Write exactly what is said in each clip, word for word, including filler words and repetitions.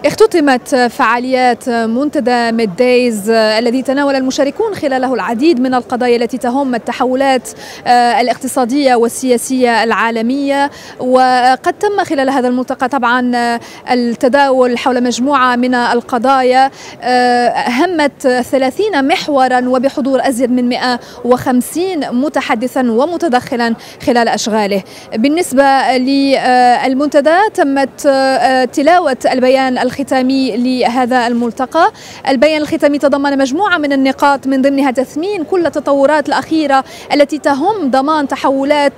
اختتمت فعاليات منتدى ميد دايز الذي تناول المشاركون خلاله العديد من القضايا التي تهم التحولات الاقتصادية والسياسية العالمية. وقد تم خلال هذا الملتقى طبعا التداول حول مجموعة من القضايا همت ثلاثين محورا وبحضور أزيد من مئة وخمسين متحدثا ومتدخلا خلال أشغاله. بالنسبة للمنتدى تمت تلاوة البيان الختامي لهذا الملتقى. البيان الختامي تضمن مجموعة من النقاط من ضمنها تثمين كل التطورات الأخيرة التي تهم ضمان تحولات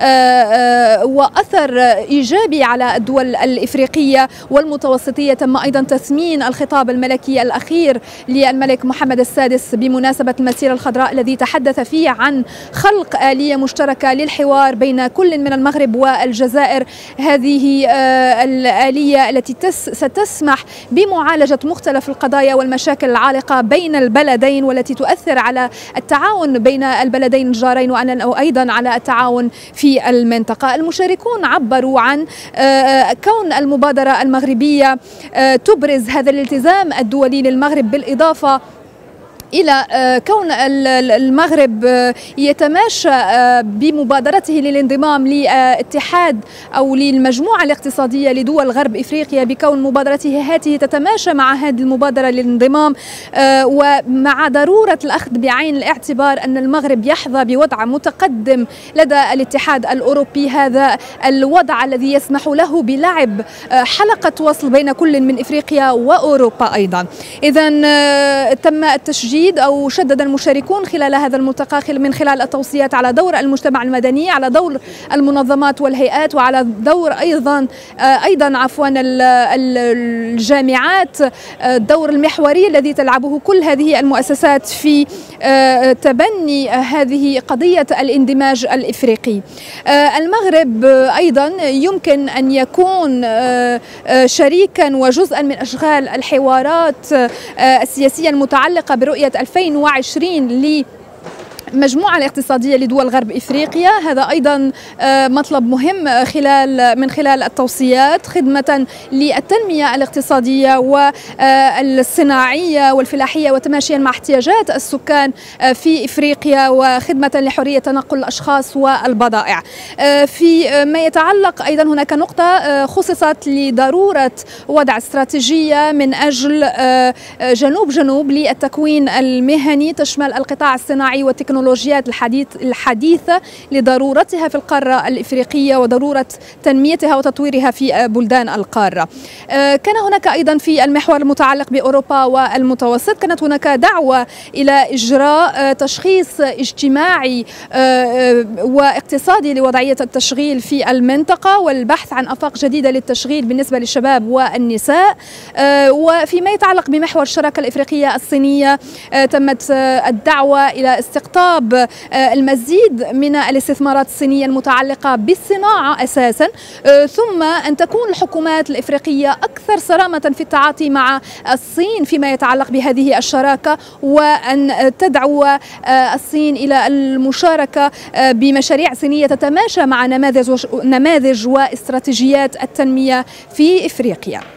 وأثر إيجابي على الدول الإفريقية والمتوسطية. تم أيضا تثمين الخطاب الملكي الأخير للملك محمد السادس بمناسبة المسيرة الخضراء الذي تحدث فيه عن خلق آلية مشتركة للحوار بين كل من المغرب والجزائر. هذه الآلية التي ستسمح بمعالجة مختلف القضايا والمشاكل العالقة بين البلدين والتي تؤثر على التعاون بين البلدين الجارين وأيضا على التعاون في المنطقة. المشاركون عبروا عن كون المبادرة المغربية تبرز هذا الالتزام الدولي للمغرب، بالإضافة إلى كون المغرب يتماشى بمبادرته للانضمام لاتحاد أو للمجموعة الاقتصادية لدول غرب إفريقيا، بكون مبادرته هذه تتماشى مع هذه المبادرة للانضمام، ومع ضرورة الأخذ بعين الاعتبار أن المغرب يحظى بوضع متقدم لدى الاتحاد الأوروبي. هذا الوضع الذي يسمح له بلعب حلقة وصل بين كل من إفريقيا وأوروبا أيضا. إذن تم التشجيع أو شدد المشاركون خلال هذا الملتقى من خلال التوصيات على دور المجتمع المدني، على دور المنظمات والهيئات، وعلى دور أيضا أيضا عفوا الجامعات، الدور المحوري الذي تلعبه كل هذه المؤسسات في تبني هذه قضية الاندماج الإفريقي. المغرب أيضا يمكن أن يكون شريكا وجزءا من أشغال الحوارات السياسية المتعلقة برؤية ألفين وعشرين ل المجموعة الاقتصادية لدول غرب إفريقيا. هذا أيضا مطلب مهم خلال من خلال التوصيات، خدمة للتنمية الاقتصادية والصناعية والفلاحية وتماشيا مع احتياجات السكان في إفريقيا، وخدمة لحرية تنقل الأشخاص والبضائع. في ما يتعلق أيضا هناك نقطة خصصت لضرورة وضع استراتيجية من أجل جنوب جنوب للتكوين المهني تشمل القطاع الصناعي والتكنولوجيا التكنولوجيات الحديث الحديثة لضرورتها في القارة الإفريقية وضرورة تنميتها وتطويرها في بلدان القارة. كان هناك أيضا في المحور المتعلق بأوروبا والمتوسط كانت هناك دعوة إلى إجراء تشخيص اجتماعي واقتصادي لوضعية التشغيل في المنطقة والبحث عن آفاق جديدة للتشغيل بالنسبة للشباب والنساء. وفيما يتعلق بمحور الشراكة الإفريقية الصينية تمت الدعوة إلى استقطاب المزيد من الاستثمارات الصينية المتعلقة بالصناعة أساسا، ثم أن تكون الحكومات الإفريقية أكثر صرامة في التعاطي مع الصين فيما يتعلق بهذه الشراكة، وأن تدعو الصين إلى المشاركة بمشاريع صينية تتماشى مع نماذج نماذج واستراتيجيات التنمية في إفريقيا.